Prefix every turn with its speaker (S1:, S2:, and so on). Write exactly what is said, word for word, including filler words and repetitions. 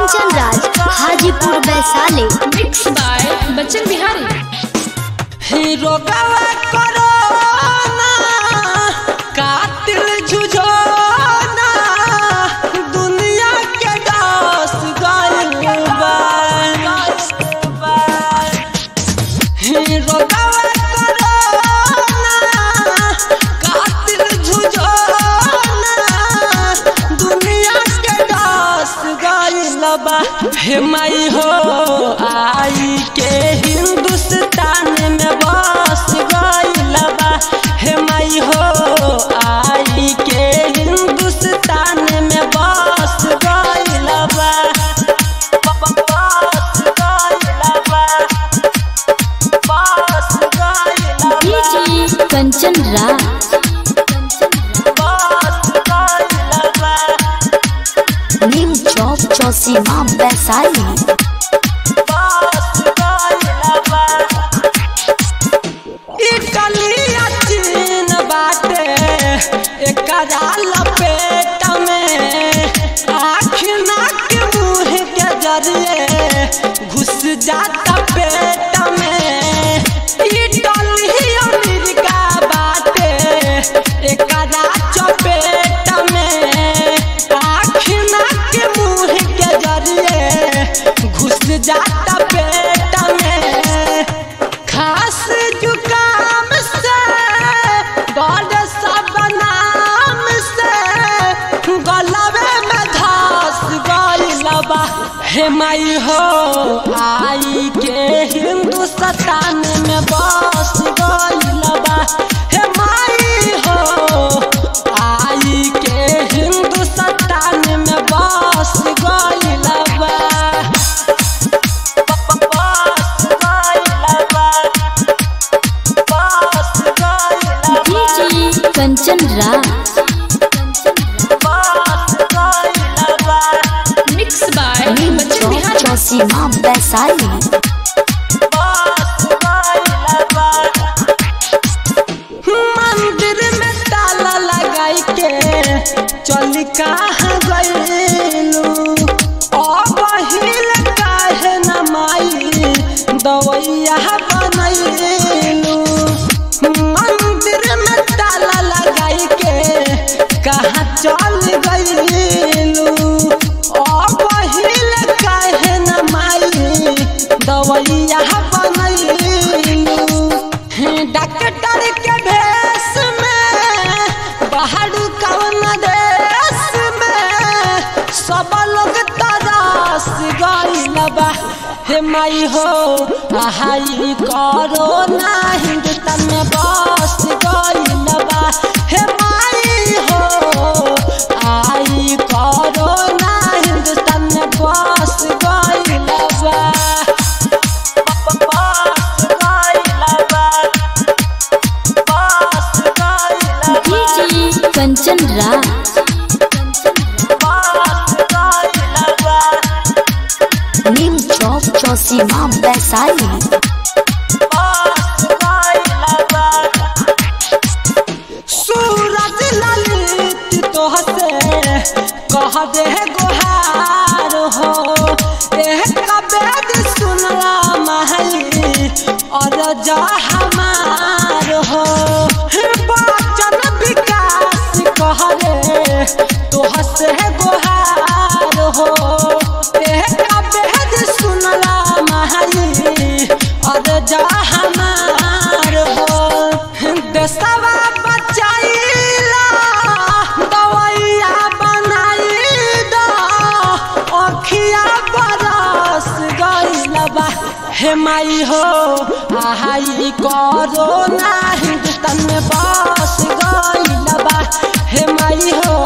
S1: Kanchan Raj Hajipur Vaishali.
S2: Mix by Bachchan Bihari.
S3: Hero गवा corona कातिल झुझोना दुनिया के दास गइल बा। हीरो गवा कोरोना कातिल झुझोना दुनिया के दास गइल बा। हे माई हो आई के हिंदुस्तान में बस गइल बा। हे माई हो आई के हिंदुस्तान में बस गइल बा। बस गइल बा। बस गइल बा।
S1: डीजे कंचन राज।
S3: बस गइल बा।
S1: नीम चौक चौसीमा वैशाली।
S3: पेट में आँख नाक मुँह के जरिए घुस जाता पेट में। अमेरिका बाटे एकरा चपेट में आँख नाक मुँह के जरिए घुस जाता पेट में। खास जुकाम से बड़ सब नाम से गलबे में धस गइल बा। हे माई हो आई के हिंदुस्तान में बस गइल बा। हे माई हो आई के हिंदुस्तान में बस गइल बा। बस गइल बा। बस गइल बा।
S1: DJ Kanchan Raj.
S2: Mix by
S1: Neem
S2: Bachchan
S1: Chowk
S2: Bihari.
S1: Chausima Vaishali.
S3: मंदिर में ताला लगाई के चल कहाँ गइलू अब हिल काहे न माई दवैया बनैलू। मंदिर में ताला लगाई के कहाँ चल गइलू अब हिल काहे न माई दवैया बनैलू। डॉक्टर के भेष में बाहर कौन देश में सब लोग तरस गइल बा। हे माई हो आई कोरोना हिंदुस्तान में बस गइल बा। हे माई हो आई कोरोना हिंदुस्तान में बस गइल बा।
S1: डीजे कंचन राज। नीम चौक चौसीमा वैशाली।
S3: सूरज ललित तोहसे कह दे गोहार हो एह कबेद सुनला महली और जा हमार हो। बचन विकास कह रे तोहसे गोहार हो एह कबेद सुनला महली और जा हमार हो। देशवा बचाइला दवैया बनाई दो अखिया बरस गइल बा। हे माई हो आई कोरोना हिंदुस्तान में बस गइल बा। हे माई हो